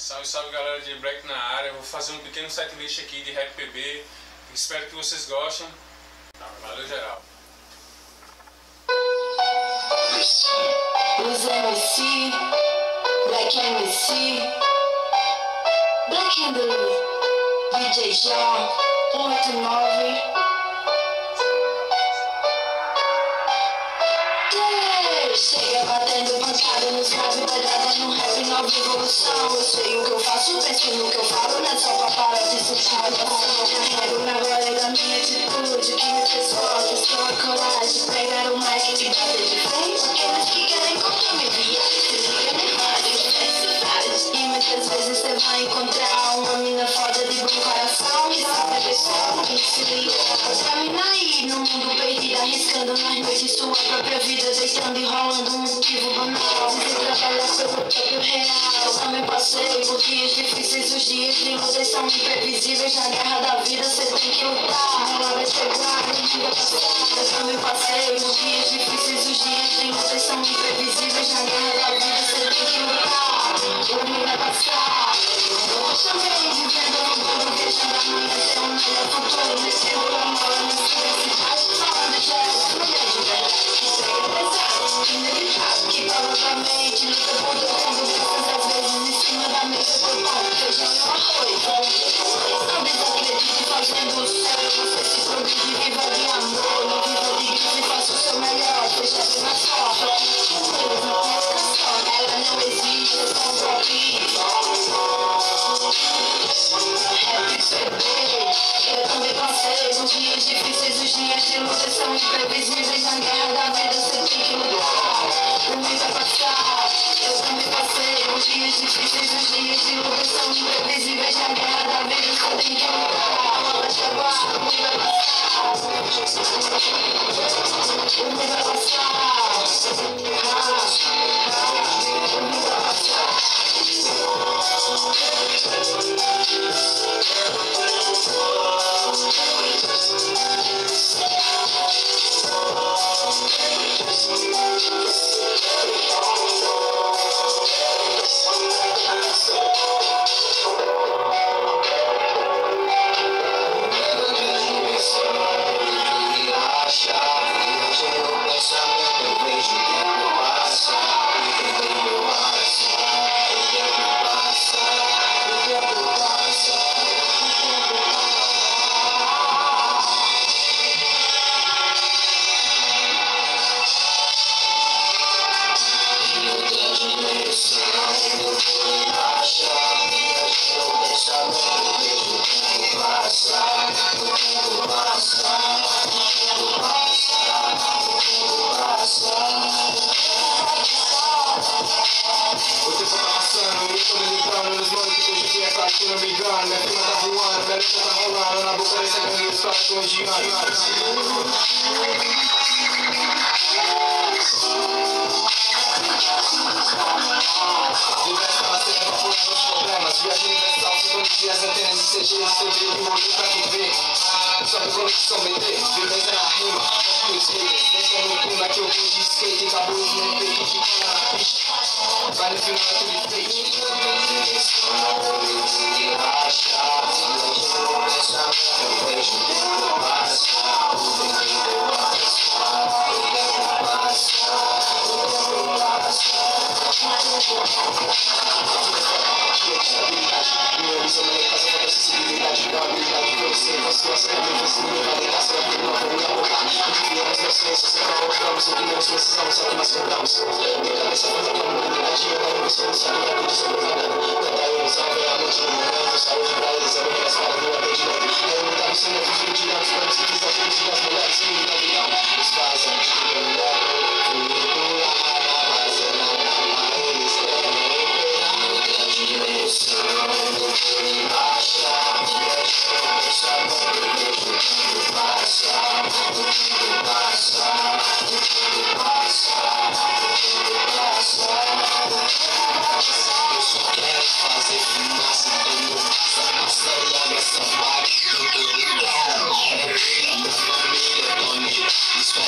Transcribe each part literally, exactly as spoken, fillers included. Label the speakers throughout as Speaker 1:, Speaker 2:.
Speaker 1: Salve, salve galera de Black na área. Vou fazer um pequeno setlist aqui de Rap P B. Espero que vocês gostem. Valeu, geral.
Speaker 2: Os M C, Black M C, Black and the D J João, oito nove. Chega batendo pancada nos graves, pedrada no rap, nova evolução. Eu sei o que eu faço, penso no que eu falo, não é só pra parar de sentir emoção. Carrego na glória da minha atitude, que me fez forte, só a coragem. Pegar o mic e bater de frente, aqueles que querem contra me via, se liga nem fazem, e muitas vezes você vai encontrar uma mina foda de bom coração, que sabe a pessoa, que se liga. Pra mina aí no mundo perdido, arriscando nas noites sua própria vida, deitando e rolando um motivo banal. Você trabalha pelo próprio real. Eu também passei por dias difíceis, os dias de lutas são imprevisíveis. Na guerra da vida você tem que lutar, ela vai chegar, não diga passar. Eu também passei por dias difíceis, os dias de lutas são imprevisíveis. Na guerra da vida você tem que lutar, o mundo vai passar. Eu também vivendo no mundo, viajando amanhã até um melhor futuro. Mexendo a mola na cidade, falando de ela, mulher de verdade. Inevitável, que provavelmente luta por todo mundo, às vezes em cima da mesa do pão, feijão e uma coisa. Não desacredite fazendo o seu, você se produz, viva de amor, não viva de grito e faça o seu melhor, seja bem na sorte. Deus não tem canção, ela não existe, é só um palpite. Rap P B, eu também passei por dias difíceis, os dias de luta são imprevisíveis, na guerra da vida você tem que lutar, o mundo vai passar. Eu também passei por dias difíceis, os dias de luta são imprevisíveis, na guerra da vida você tem que lutar, vai chegar, o mundo vai passar, o mundo vai passar, o mundo vai passar.
Speaker 3: Se não me engano, minha prima tá voando, minha letra tá rolando, na boca desse grande eu só tô odiando. Diversa parceira evaporando os problemas, viagem universal, sincronia, as antenas de C G, de T V, de olho pra quem vê. Sobe conexão B T, beleza na rima, foco nos haters. Deixa no clima que eu vou de skate, acabou os meus peitos que cola na pista. Vai no final é tudo fake. Eu vejo o tempo passar, o tempo passar, o tempo passar, o tempo passar. Minha visão não é passa pra acessibilidade, não habilidade que eu sei. Você gosta da minha vez, ninguém vai negar, será que não vou me apoiar? Enviamos meus ciências, sem qual optamos, o que menos precisamos é o que mais compramos. Minha cabeça foi na comunidade, eu não sou um sabe, é por isso que eu tô pagando. Tanta ilusão, vem a noite no momento, saúde pra eles, eu não quero as caras do atendimento. Eu não tava sendo fugindo, tirando os planos que fiz, acho que as mulheres que me dão virão. Os pais antigos, curricular, armazenada pra eles, querem operar no grande dimensão. Não vou me baixar, deixa eu pensar no que eu tô passar, o tempo passar, o tempo passar, o tempo passar. Eu só quero fazer fumaça, eu não faço massa, logo essa parte, eu tô ligado. É minha família, Tony, isso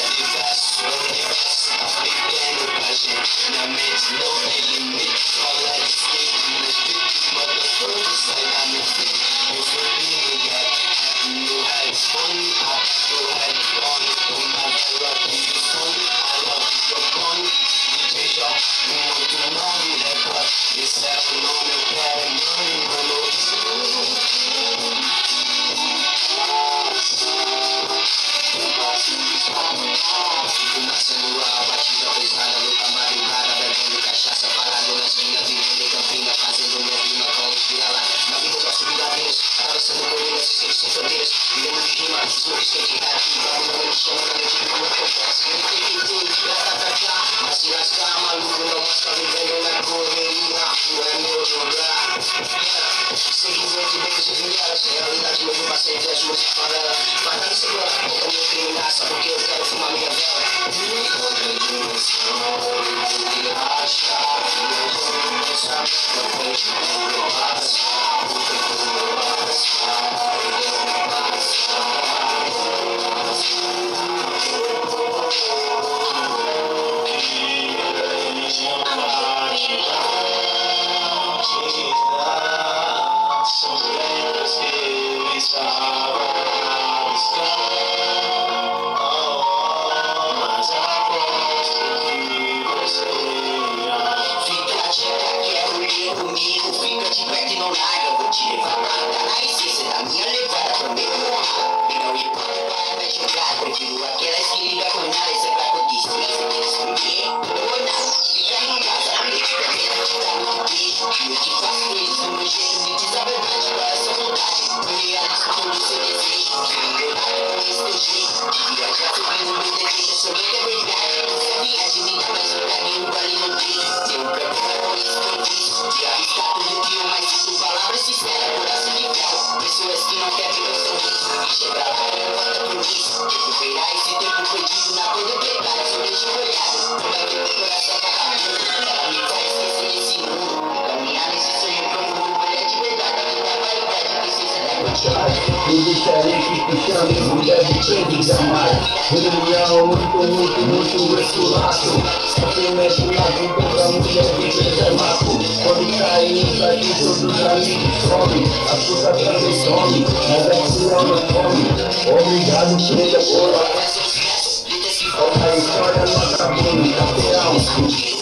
Speaker 3: teve gramado. Reunião, muito, muito, muito esculacho. Só quem mexe na vida pra mulher que é maco. Quando cair, vai que todos os amigos some. A puta também some, mas a tia não come. Obrigado pela bola. Olha a história no caminho, campeão.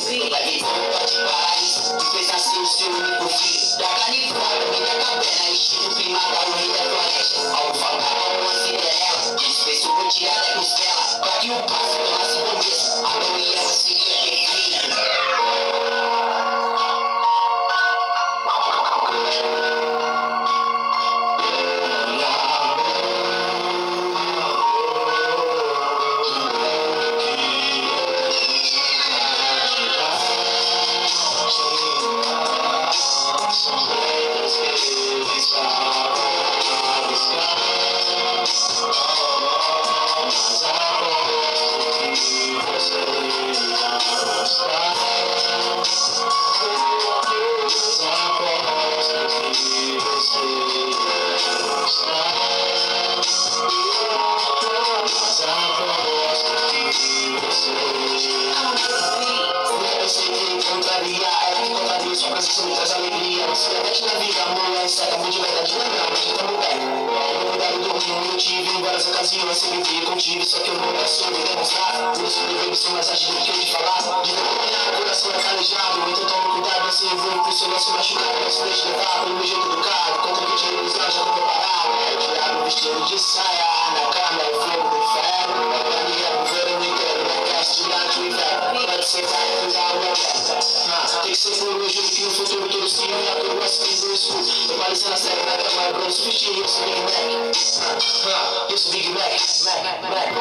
Speaker 2: Sempre vi contigo, só que eu nunca soube demonstrar. Por isso eu sou mais ágil do que eu de falar. De determinar, coração é calejado. Então tome cuidado, assim eu vou pro seu nosso machucado. Não se deixe levar pelo meu jeito educado. Contra que te ilusão, já tô preparado. Diabo vestido de saia, na câmera, fogo do inferno. Pra mim é o verão inteiro, não cresce durante o inverno. Pode ser pra cuidar o meu pé. Tem que ser por hoje, que no futuro todo sim. E a tua gosta de do escuro. Eu pareço na série, na cama, é bronze, vestir, eu sou Big Mac. Eu sou Big Mac, Mac, Mac.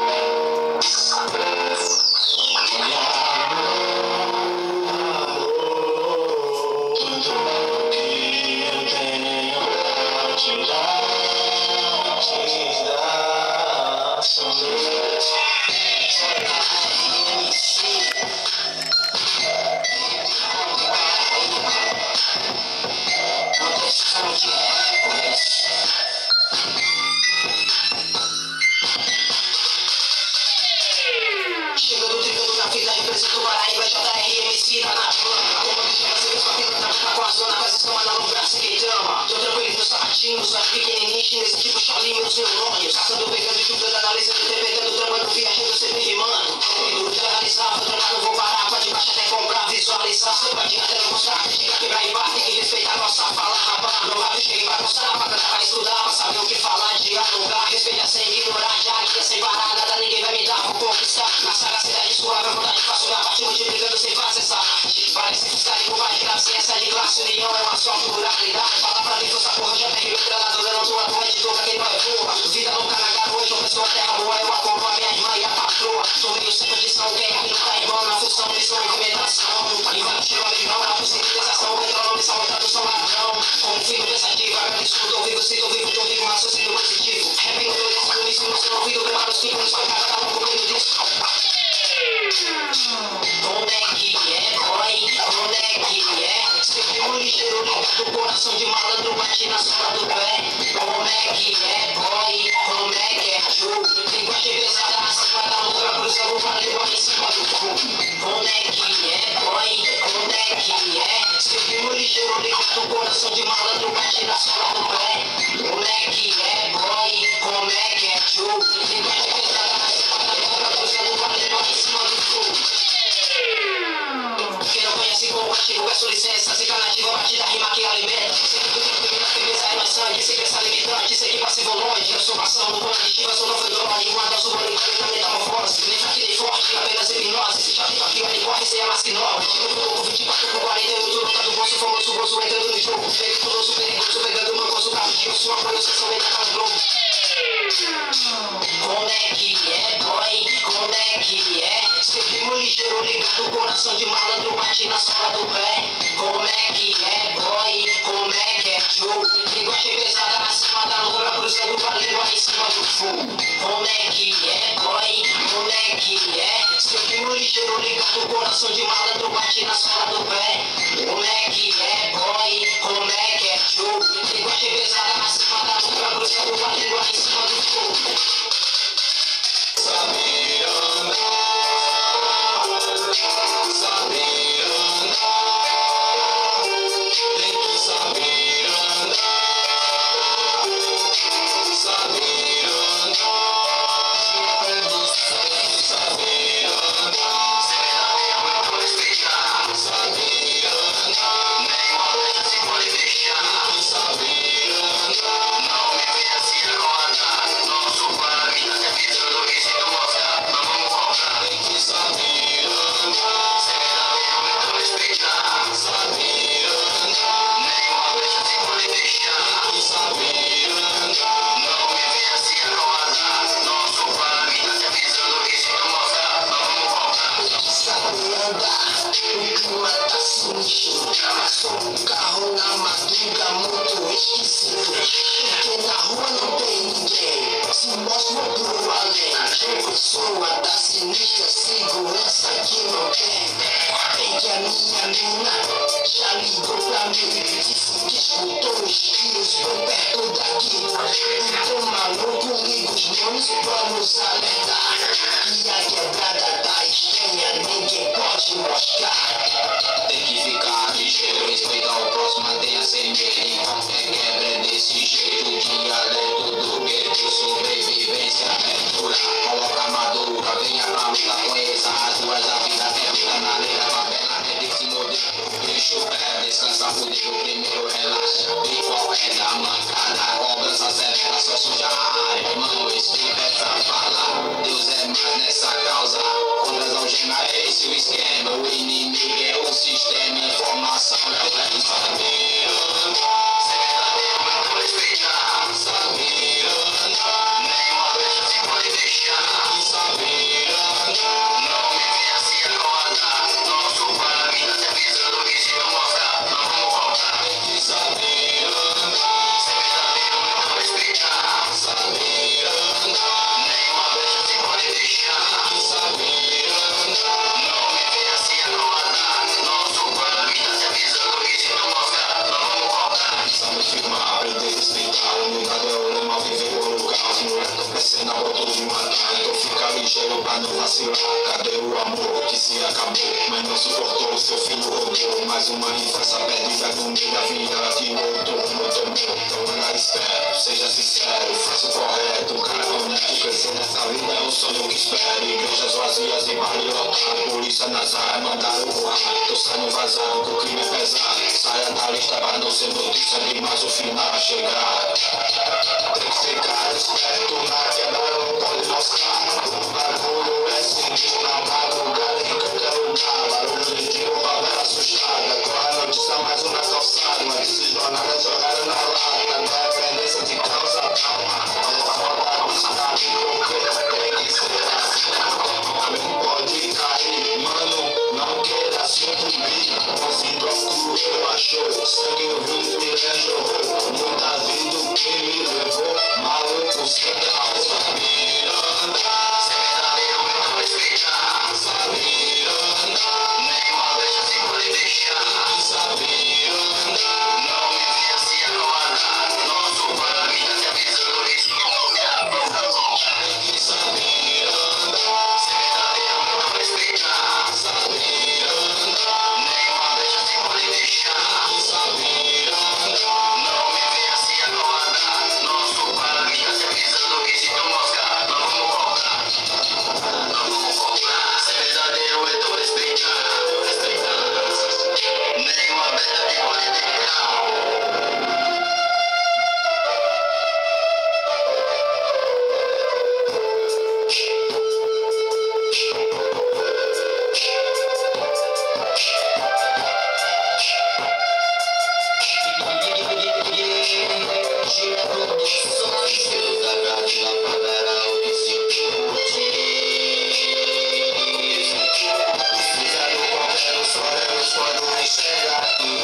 Speaker 2: Só pequenininho, nesse tipo cholinho, meus neurônios. Caçando, pegando, estudando, analisando, interpretando, tramando, viajando, sempre rimando. Dúvida, analisava, tramar, não vou parar, pode baixar até comprar, visualizar. Você pode até mostrar, criticar, quebrar e bar, tem que respeitar nossa fala, rapaz. Não vai cheguei pra mostrar, pra cantar, pra estudar, pra saber o que falar, dialogar. Respeitar sem ignorar, diária, sem parar, nada ninguém vai me dar, vou conquistar. Na sagacidade suave, a vontade faço minha parte, multiplicando sem fazer essa arte. Vai se fiscar e vai de classe, essa de classe, união é uma só pluralidade. Fala pra mim, essa porra já tem outra lado, eu não tô atuante, tô pra quem não é boa. Vida louca na garoa, eu penso a terra boa, eu acompanho a minha irmã e a patroa. Sou meio sem condição, quem aqui não tá igual na função, missão, movimentação. E vai no tiro, avião, na possibilização, entra no missão, tradução, ladrão. Como filho pensativo, absurdo, ao vivo, sinto, ao vivo, tô vivo, raciocínio positivo. Rap no dois, no início, no seu ouvido, prepara os pingos, vai cada um comigo disso. Como é que é, boy? Como é que é? Sempre um ligeiro ligado, coração de malandro bate na sola do pé. Como é que é, boy? Como é que é, Joe? Linguagem pesada acima da outra, cruzando o vale em cima do cu. Como é que é, boy? Como é que é? Sempre um ligeiro ligado, coração de malandro bate na sola do pé. Como é que é, boy? Como é que é, Joe? Linguagem pesada acima da outra, cruzando o vale em cima do cu. Quem não conhece como castigo, peço licença. Fica nativa, batida, rima que alimenta. Sempre que tem que na firmeza é mais sangue. Sem crença limitante, sei que passa volante. Eu sou maçã do bonde, ativação não foi drone. Uma das urbanicas na metamorfose. Nem fraco nem forte, apenas hipnose. Se já fica aqui, vai corre, sem a mais que nova. Tipo louco, vinte e quatro por quarenta e oito. Luta do bolso, famoso bolso, entrando no jogo. Periculoso, perigoso, pegando meu coso, carro de osso. Apoio, sessão, entra nas globos. Como é que é, boy? Como é que é? Sempre um ligeiro ligado, coração de malandro bate na sola do pé. Como é que é, boy? Como é que é, Joe? Linguagem pesada acima da lua, cruzando o vale lá em cima do fogo. Como é que é, boy? Como é que é? Sempre um ligeiro ligado, coração de malandro bate na sola do pé. Como é que é, boy? Como é que é, Joe? Linguagem pesada acima da lua, cruzando o vale lá em cima do fogo.
Speaker 3: lugar muito esquisito, porque na rua não tem ninguém, se mostra pro além. Eu sou a da sinistra segurança que não tem. Bem que a minha mina já ligou pra mim, disse que escutou os tiros bem perto daqui. Então maluco, amigos, manos, vamos alertar que a quebrada tá estranha, ninguém pode mostrar. Tem que ficar ligeiro, respeitar o próximo, mantenha sem medo. Qualquer quebra é desse jeito, dialeto do gueto, sobrevivência é dura. Coloca a madura, venha pra luta, conheça as ruas, a vida é vida na leira, favela, é desse modelo. Deixa o pé, descansa, fudido, primeiro relaxa. E qual é da mancada, cobrança severa, só suja a área. Irmão, escreve essa fala, Deus é mais nessa causa. Contra as algemas, é esse o esquema. O inimigo é o sistema, informação é o que saber. Ser verdadeiro é por respeitar. Saber, nenhuma brecha se pode deixar. Saber, não me venha se acordar. Nosso pai me tá avisando que se não mostrar, não vamos voltar. Saber, ser verdadeiro é por respeitar. Saber, nenhuma brecha se pode deixar. Saber, não me venha se acordar. Nosso pai me tá avisando que se não mostrar, não vamos voltar. Sabe firmar, aprender a respeitar. Humildade é o lema, viver por lugar. Os moleques tão crescendo a ponto de matar. Então fica ligeiro pra não vacilar. Cadê o amor que se acabou? Mas não suportou, seu filho roubou. Mais uma infância perdida no meio da vida que voltou, não tomou. Então anda esperto, seja sincero, faça o correto. Cara honesto, crescer nessa vida é um sonho que espero. Igrejas vazias e barulho lotado. Polícia nas áreas, mandaram voar. Tô saindo vazado, que o crime é pesado. Saia da lista pra não ser notícia demais, o final a chegar. Tem que ficar esperto, na quebra não pode mostrar. O bagulho é sinistro, na madrugada em qualquer lugar. Barulho de tiro, favela assustada. Corre a notícia, mais uma calçada. Notícias jornadas jogadas na lata. Dependência de causa calma. Tem que ser assim, não pode cair. Mano, não queira sucumbir. Assim procuro, eu achou. Sangue no rio me jorrou. Muita vida o que me levou. Maluco sem causa. Ser verdadeiro é não respeitar. Saber, nenhuma brecha se pode deixar. Saber, não me venha se acordar. Nosso pai me tá te avisando que isso não me avisa. Tem que saber, ser verdadeiro é não respeitar. Saber, nenhuma brecha se pode deixar. Saber, não me venha se acordar. Nosso pai me tá te avisando que se não mostrar, não vamos voltar. Não vamos voltar. Ser verdadeiro é não respeitar. Respeitar. Nenhuma brecha se pode deixar. Deus agrade na favela o que se curte. Fizeram qualquer os farelos quando enxergar aqui.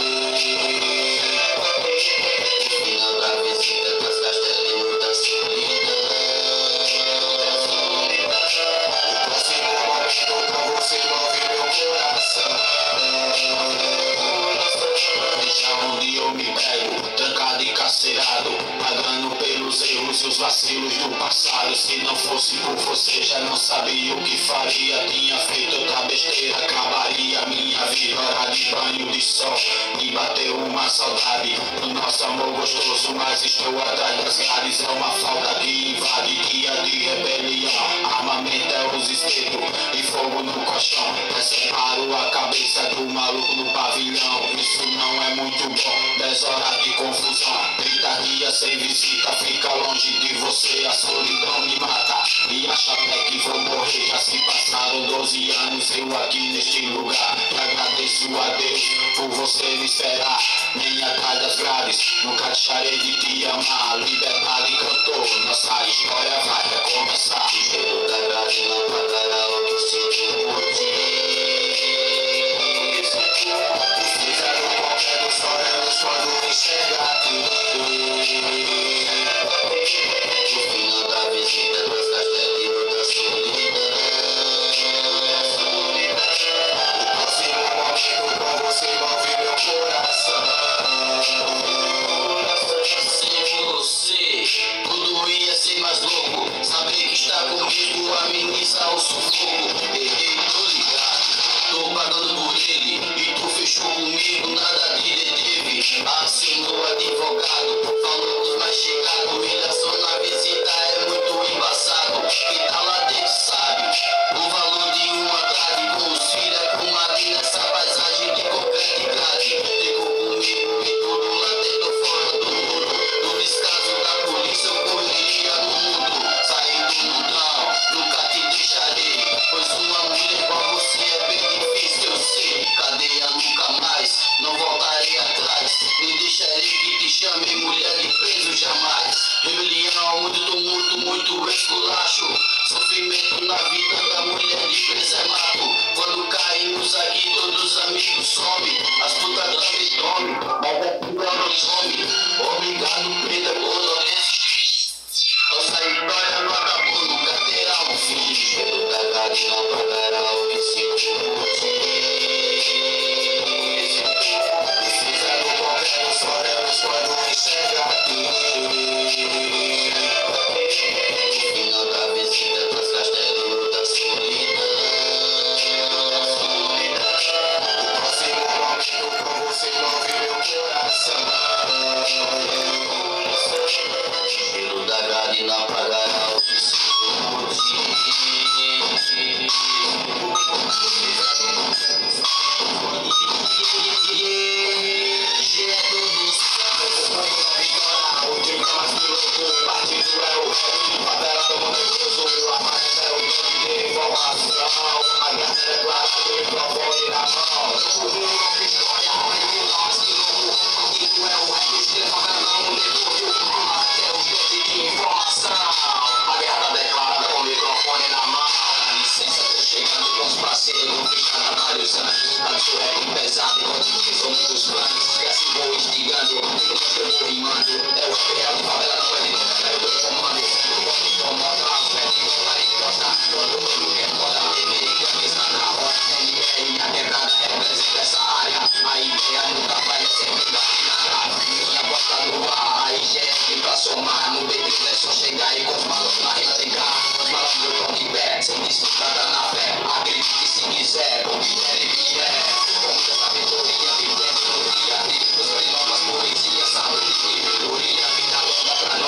Speaker 3: No final da visita das castelinhos da solidão. O próximo momento pra você move meu coração. Já onde eu me pego, trancado e carcerado, pagando pelos erros e os vacilos do passado. Se não fosse por você, já não sabia o que faria. Tinha feito outra besteira, acabaria minha vida. Hora de banho de sol, me bateu uma saudade do nosso amor gostoso, mas estou atrás das grades. É uma falta que invade, dia de rebelião. Armamento é os espetos e fogo no colchão. Separo a cabeça do maluco no pavilhão. Isso não é muito bom, dez horas de confusão. trinta dias sem visita, fica longe de você. A solidão me mata e acha até que vou morrer. Já se passaram doze anos eu aqui neste lugar. E agradeço a Deus por você me esperar. Nem atrás das grades, nunca deixarei de te amar. Liberdade cantou, nossa história vai recomeçar. Cheiro da grade não pagará o que se curte. Fizeram qualquer dos farelos quando faço rap pesado, enquanto que sou muitos planos. E assim vou instigando, enquanto eu vou rimando. É o rap real de favela, não é de novela, eu tô comando. Eu vou me incomodar, o pé de bola e costa. Todo mundo quer foda, americano está na roda. N R, a quebrada representa essa área. A ideia nunca falha, sempre dominará. Minha bota no ar, a I G F pra somar. No B três é só chegar e com os malucos na replicar. Os malandros tão de pé, sem disputa tá na fé. Acredite se quiser, porque ele vier. Como essa vitória, vivendo no dia a dia. Os novas poesias, saúde e vitória. Vida longa pra nós.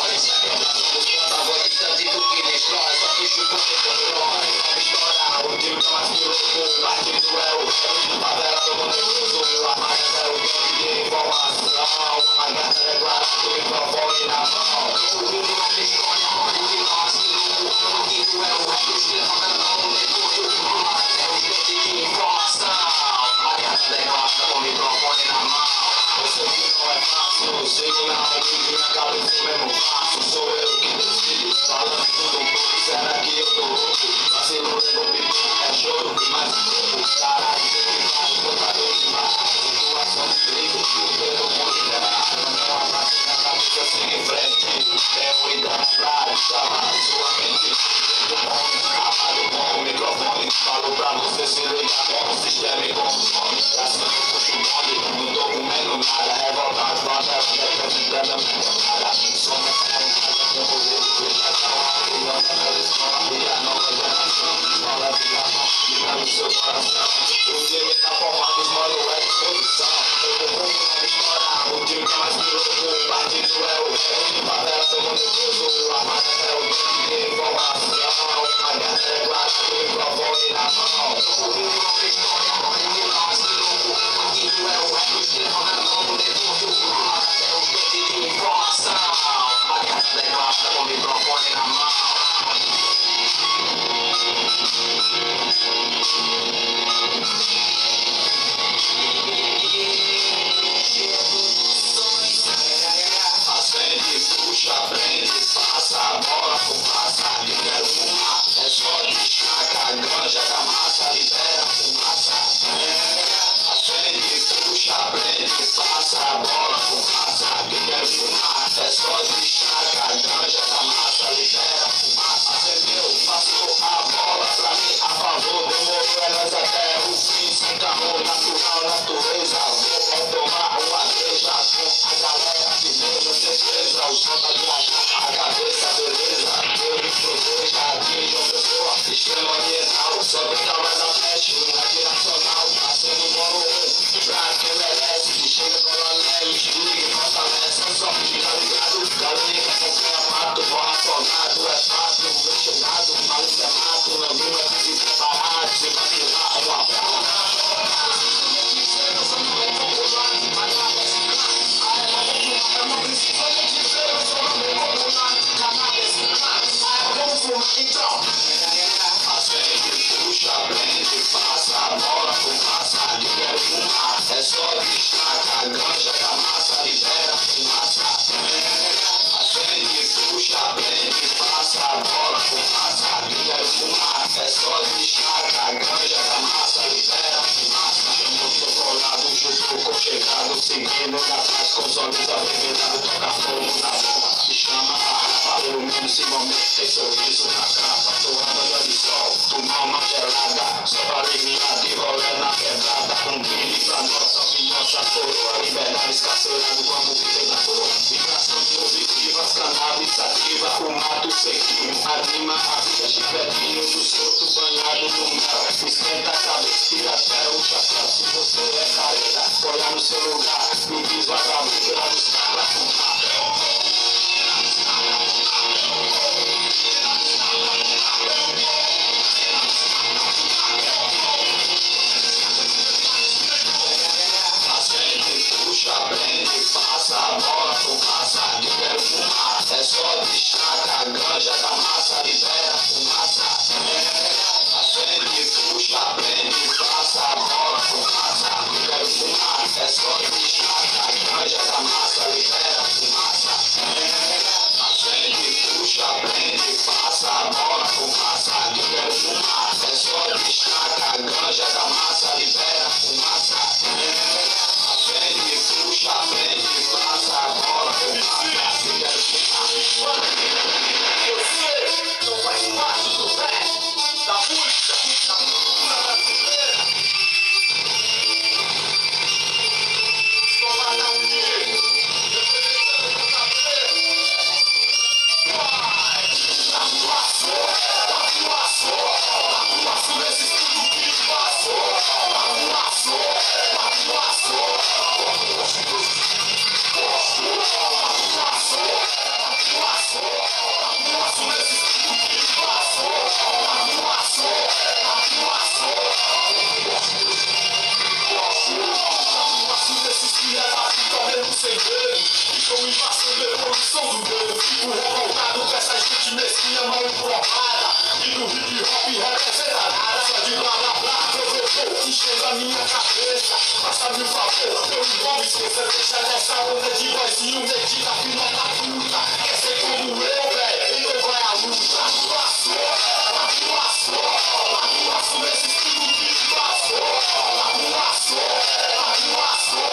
Speaker 3: rap representa nada, só de blá blá blá. Provocou, enchendo a minha cabeça. Faça-me um favor, eu não me esqueça. Deixa dessa onda de vozinho metida, filha da puta. Quer ser como eu, velho? Então vai a luta. Passou, passou, passou nesse estilo que passou. Passou, passou,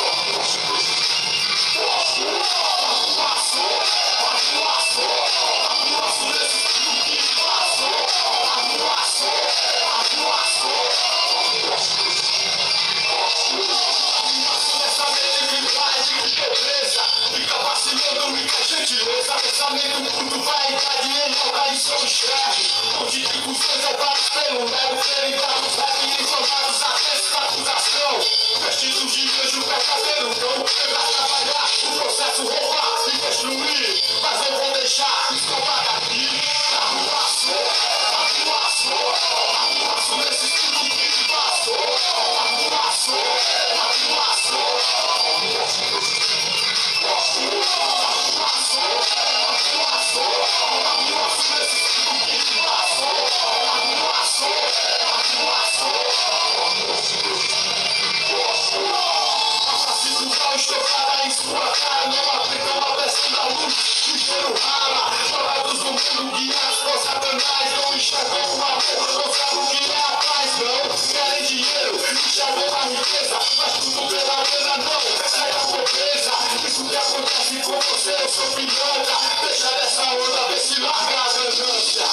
Speaker 3: passou, passou, passou, passou nesse estilo que passou. Passou, passou, nessa mediocridade que pobreza. Fica vacilando e com gentileza. Pensamento curto vai invadir, enrolar em seu chefe. Onde discussões é para pelo leve. Verificados, rap informados, atestos, acusação. Vestidos de beijo, verdadeiro cão. Pegar, trabalhar, o processo roubar e destruir. Mas eu vou deixar escapar daqui. Carro passou, carro passou, carro passou nesse estilo que passou. Carro passou, carro passou, carro passou, carro passou, carro passou nesse estilo que passou. Carro passou, carro passou. Cultural estocada em sua cara, não aplica uma peça da luz, ligeiro rara, jogados no mundo guiados por satanás, não enxergam o amor, não sabem o que é a paz, não, querem dinheiro, enxergam a riqueza, mas tudo pela pena não, sai da pobreza, isso que acontece com você, eu sou pilantra, deixa dessa onda, vê se larga a ganância.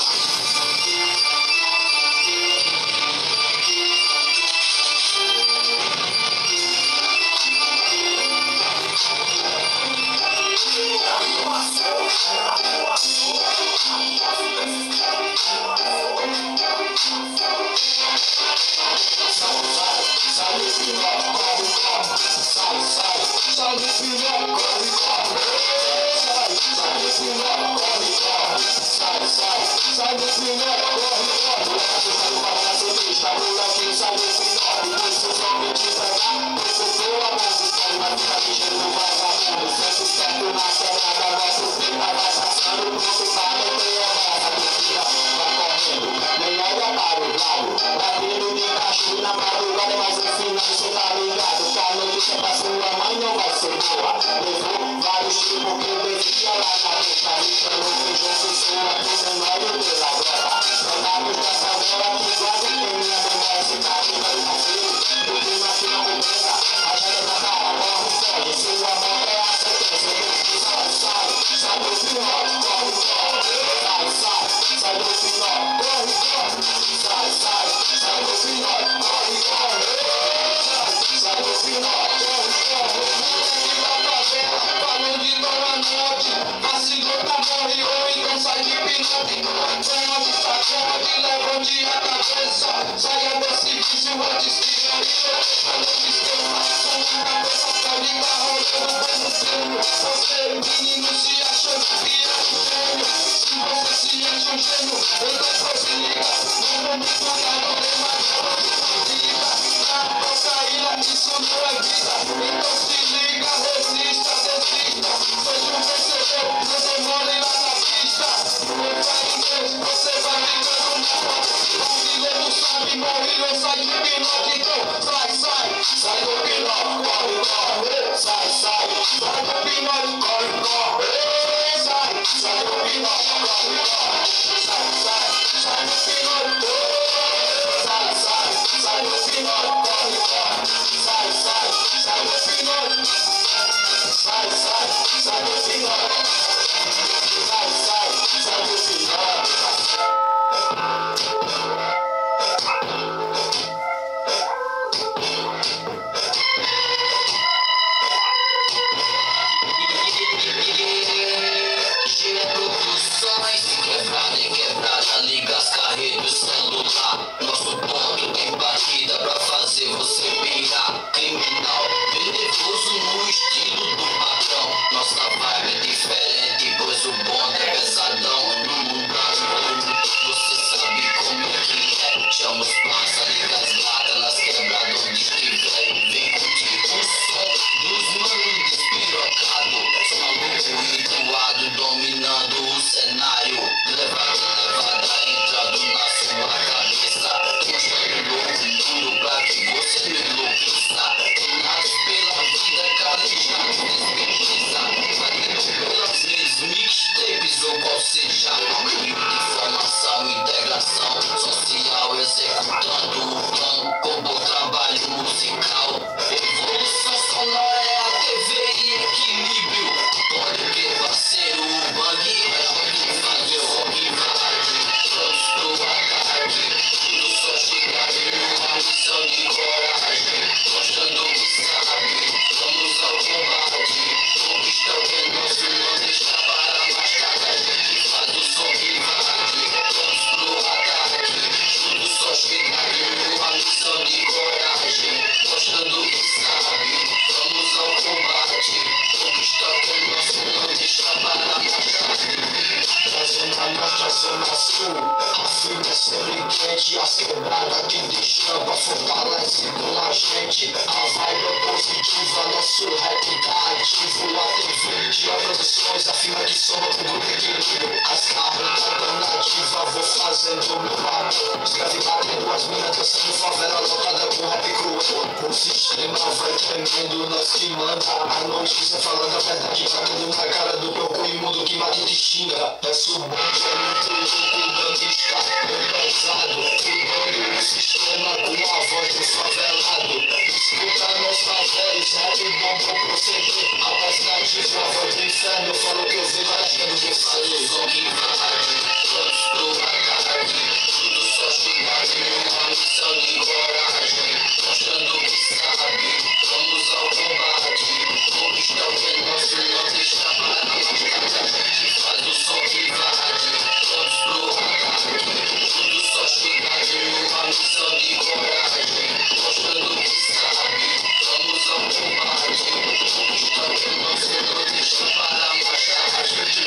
Speaker 3: Escreve batendo as minas, dançando favela lotada com rap cruel. O sistema vai tremendo, nós que manda. A notícia falando a verdade, jogando na cara do teu imundo que mata e te xinga. Peço bom dia no teu cuidando de estar pesado. Mudando o sistema com a voz do favelado. Escuta nossa voz, rap bom pra proceder. A paz nativa, a voz do inferno, eu falo que eu vejo achando você. Só que invade, todos pro ataque. Tudo só chega de uma missão de coragem. Mostrando que sabe, vamos ao combate. Conquistar o que é nosso, não deixa para mais tarde. A gente faz o som que invade, todos pro ataque. Tudo só chega de uma missão de coragem. Mostrando que sabe, vamos ao combate. Conquistar o que é nosso, não deixa para mais tarde.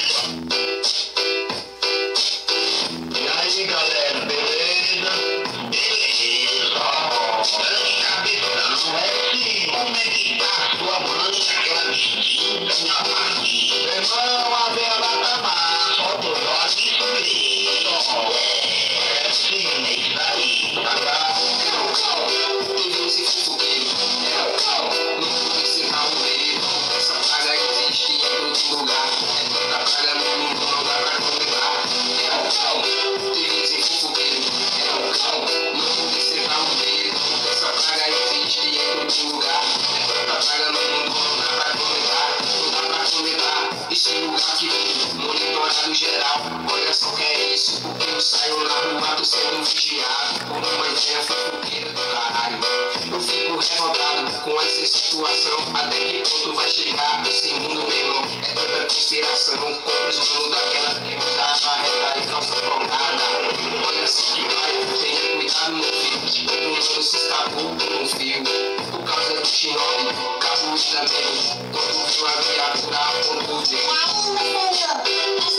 Speaker 3: E aí galera, beleza? Beleza, grande capitão, é sim, como é que tá tua mãe, aquela bichinha, minha parte? Meu irmão, a vela tá massa, ó, tô dó de subindo. É sim, é isso aí, tá lá. Teve uns infofoqueiros, é o cal, não pude ensinar o meio. Essa praga existe em todo lugar, é tanta praga no mundo, não dá pra comentar. É o cal, teve uns infofoqueiros, é o cal, não pude ensinar o meio. Essa praga existe em todo lugar, é tanta praga no mundo, não dá pra comentar. Não dá pra comentar, esse lugar que vive, monitorado geral. Olha só que é isso, porque eu saio na rua, tô sendo vigiado por uma ideia fofoqueira do caralho. Eu fico revoltado com essa situação, até que ponto vai chegar esse mundo, meu irmão? É tanta conspiração, contra os donos daquela tribo da barreta e calça folgada. Olha só que vai, tenha cuidado, meu filho, outro mano se escapou por um fio. Por causa do xinome, cabo também, quando viu a viatura, apontou o dedo.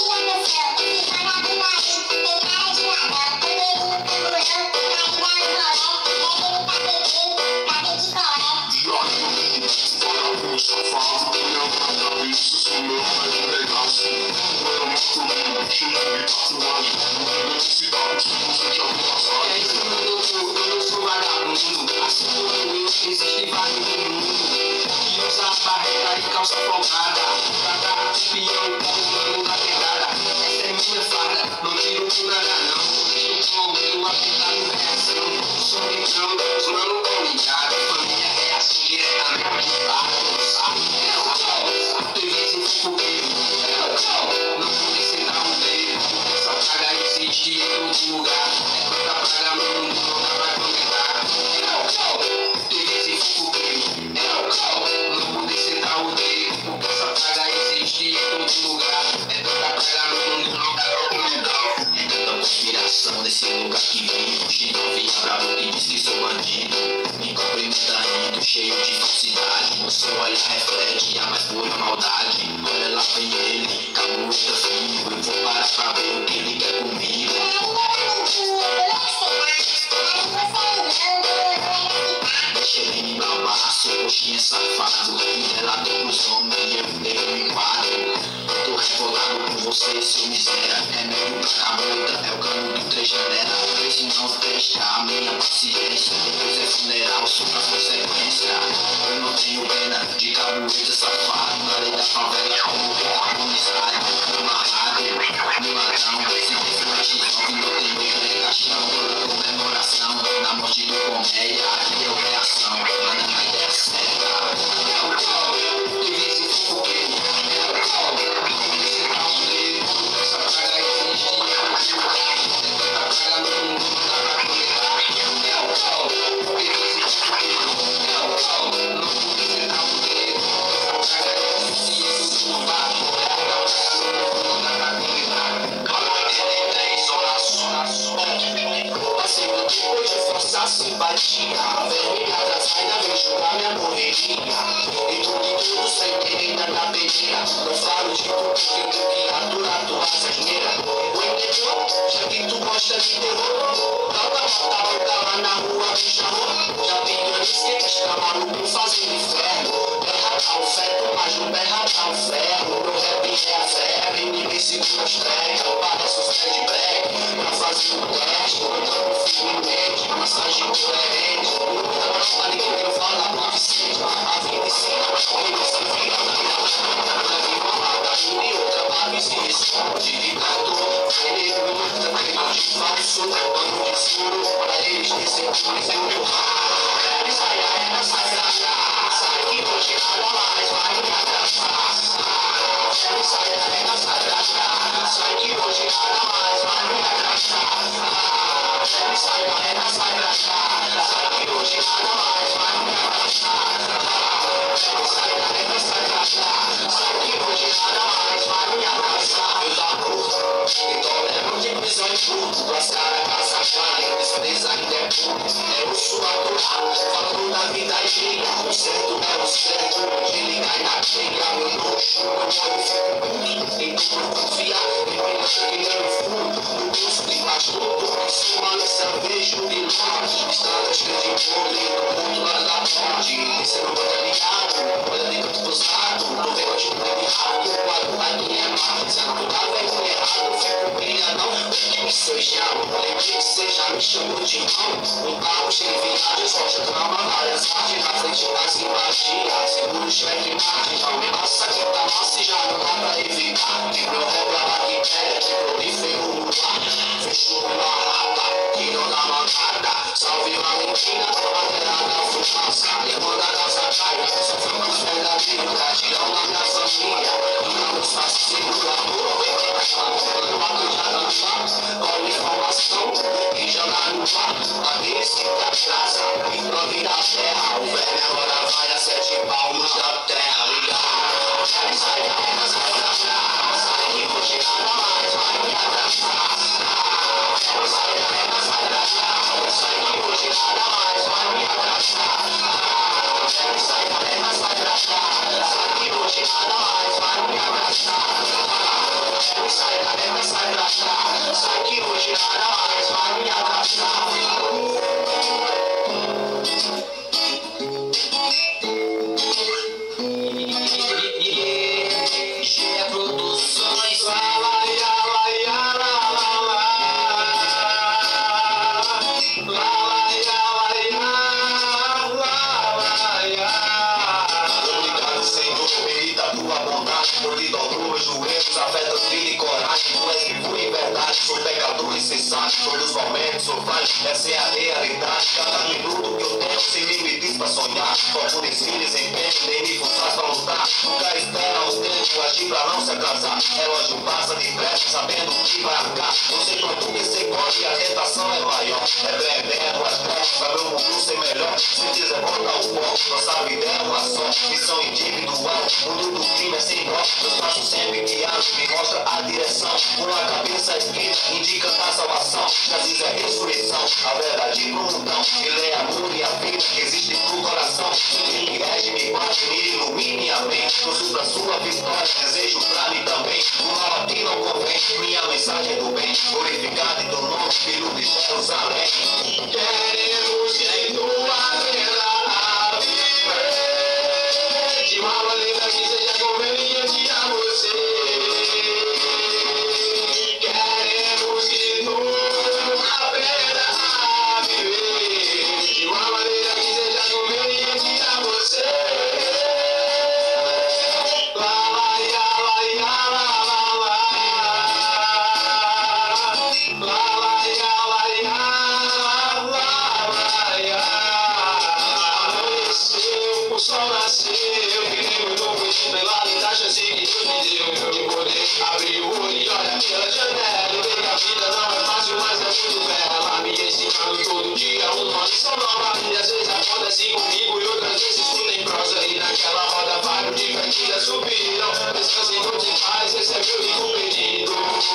Speaker 3: Existe vários no mundo que usa barreta e calça folgada pra dar espião com o da pegada. Essa é minha farda, não tiro por nada não. Deixa o ouvido apitar no reação. Sou então, sou não ligado. Família é assim diretamente de barra. Sabe? É o cal, teve infofoqueiro. É o cal, não pude ensinar o meio. Essa praga existe em todo lugar. É tanta praga no mundo, não dá pra comentar. É o cal, teve infofoqueiro. É o cal, não pude ensinar o meio. Essa praga existe em todo lugar. É tanta praga no mundo, não dá pra comentar. É tanta conspiração nesse lugar que vivo. Chega via bravo que diz que sou bandido. Me cumprimenta rindo, cheio de falsidade. No seu olhar reflete a mais pura maldade. Olha lá vem ele, cabueta frio. Eu vou parar pra ver o que ele quer comigo. Deixa ele me babar, seu coxinha safado. Relato pros homens e eu devo me quadro. Tô revoltado com você, seu miséria. É meio pra cabueta, é o cano do três janela. Se não testa a minha paciência, depois é funeral, sou as consequências. Eu não tenho pena de cabueta safado. Na lei da favela como comunidade. Amarrado, meu ladrão. Se defende, não tenho pé caixão. Comemoração na morte do comédia. Aqui é o reação, manda na ideia certa. É o cal, teve infofoqueiro. É o cal, não você tá um dedo. Essa praga existe em todo lugar. É tanta praga no mundo, não dá pra comentar. É o cal, teve infofoqueiro. É o cal, não você tá um dedo. Essa praga existe em todo lugar. É tanta praga no mundo, não dá pra comentar. oitenta e três horas, passei meu tempo de força simpatia. Vem atrás, ainda vem jogar minha correria. E tudo e tudo sem ter nada na peneira. Não falo de tudo que eu tenho que aturar tua assassineira. O entendeu? Já que tu gosta de terror. Tava mata boca lá na rua me chamou. Já tem dois skate, tá maluco fazendo inferno. Berra tá o feto, mas não berra tá o ferro. Meu rap é a febre, ninguém segura os tracks. Parece os Fred Black, pra fazer um teste. mas é muito raro. Bebe, sai da reta, sai pra cá. Sai que hoje nada mais vai me atrasar. Bebe, sai da reta, sai pra cá. Sai que hoje nada mais vai me atrasar. Bebe, sai da reta, sai pra cá. Sai que hoje nada mais vai me atrasar. Bebe, sai da reta, sai pra cá. Sai que hoje nada mais vai me atrasar. Eu já curto, então lembro de prisão e furto. Duas caras, caça clara, e despesa ainda é puto. É o sua aturar, falando da vida e briga. O certo é o certo, de ligar na briga. Meu nojo, eu olho e fico puto. Então não confiar, em mim eu cheguei no fundo. No bolso de tudo, isso mano é cerveja de longe. Estradas cheias de podre, no mundo lá da ponte. Você não pode ligado, olha de canto posado. Não vem hoje no de rabo, o quadro vai do lema. Se não dá velho errado, fico brilha não. Que seja, lembrei que seja, me chamou de irmão. Um carro cheio de viagem, só já tô na várias partes. Na frente das imagens, seguro cheque mate. Já me passa que tá massa e já não dá pra evitar. Que meu rap é bactéria, que prolifero no ar. Fechou com uma rata, tirou na mancada. Salve Valentina, bandeira da fumaça. Levando a calça caia, só foi com os verdadeiros. Gratidão na minha família, não nos faça seguro amor. Quando bato já no chão, olha informação e joga no ar. Aqueles que te atrasa, improve da terra. O velho agora vai a sete palmos da terra, ligado? Sai, sai, sai, sai pra cá. Sai que vou chegar nada mais, vai me atrasar. Sai da reta, sai pra cá. Sai que vou chegar nada mais, vai me atrasar. Sai da reta, sai pra cá. Sai que vou chegar nada mais, vai me atrasar. Sai da reta, sai pra cá. Sai que hoje nada mais vai me atrasar. G Produções. Lá, lá, lá, lá, lá, lá, lá. Lá, lá, lá, lá. Obrigado, Senhor, perita a tua bondade. Porque dobrou meus joelhos, afeta vida e coragem. Tu és vivo em verdade, sou pecador e cê sabe. Todos os momentos sou frágil, essa é a realidade. Cada minuto que eu tenho sem limites pra sonhar. Foco de filhos em pé, nem me forçar pra lutar. Nunca espera o tempo agir pra não se atrasar. Relógio passa depressa, sabendo o que vai arcar. Não sei quanto que cê corre e a tentação é maior. É breve, é duas trevas, pra ver o mundo ser melhor. Se quiser voltar o pó, nossa vida é uma só. Missão individual, mundo do crime é sem nó. Meus passos sempre guiados, me mostra a direção. Com a cabeça escrita, indica a salvação. Jesus é ressurreição, a verdade pro mundão. Ele é amor e a vida que existe pro coração. Ele me rege, me bate, me ilumine a mente. Torço pra sua vitória, desejo pra mim também. O mal aqui não convém, minha mensagem é do bem. Glorificado em teu nome, filho de Jerusalém. Queremos que tua verdade viver de uma maneira que seja conveniente a você. Queremos que tu aprenda a viver de uma maneira que seja conveniente a você. Lá, lá, lá, lá, lá, lá, lá. Lá, lá, lá, lá, lá, lá. Amanheceu, o sol nasceu, virei um novo dia pela linda chance que Deus me deu de poder abrir o olho e olhar pela janela. Eu vejo que a vida não é fácil, mas é muito bela. Me ensinando todo dia uma lição nova. E às vezes acontece comigo e outras vezes tu nem prosa. E naquela roda vários divertidas subiram. Descanse em noite em paz, esse é meu rico pedido.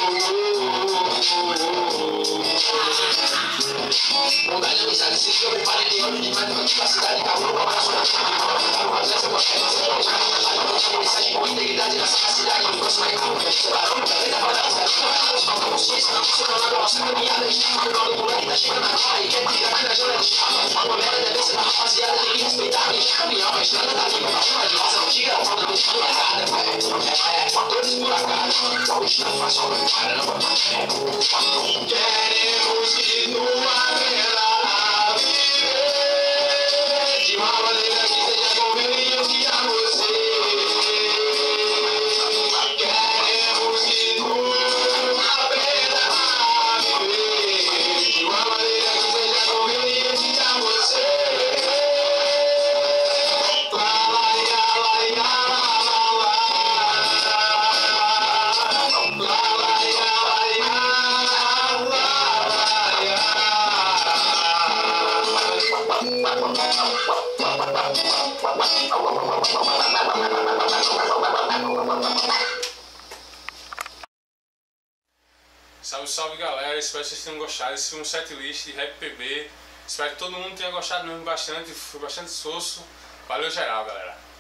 Speaker 3: Bondade, amizade, se preocuparem de olho demais de capacidade. Calma, para sua vida. Essa é mensagem com integridade na sagacidade. Me força mais calma. Separou, ainda vai dar os falta consciência, não se tornar a nossa caminhada. O nome do moleque tá chegando agora e quer tirar aqui na janela de chapa. Uma merda deve ser da rapaziada, tem que respeitar. A gente caminhar, a estrada tá limpa. Uma de nossa antiga, a falta do esburacada. É, é, toda esburacada. O bicho não faz só não para, não. Queremos que tua verdade viver de uma maneira que seja conveniente a você. Queremos que tu aprenda a viver de uma maneira que seja conveniente a
Speaker 1: Salve, salve galera, espero que vocês tenham gostado. Esse foi um setlist de Rap P B. Espero que todo mundo tenha gostado mesmo bastante, foi bastante esforço. Valeu geral, galera.